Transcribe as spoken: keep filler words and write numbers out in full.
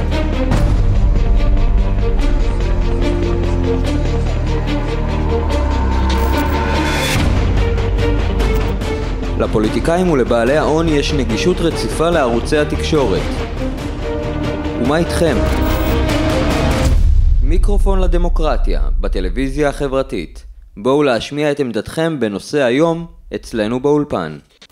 לפוליטיקאים ולבעלי ההון יש נגישות רציפה לערוצי התקשורת. ומה איתכם? מיקרופון לדמוקרטיה, בטלוויזיה החברתית. בואו להשמיע את עמדתכם בנושא היום אצלנו באולפן.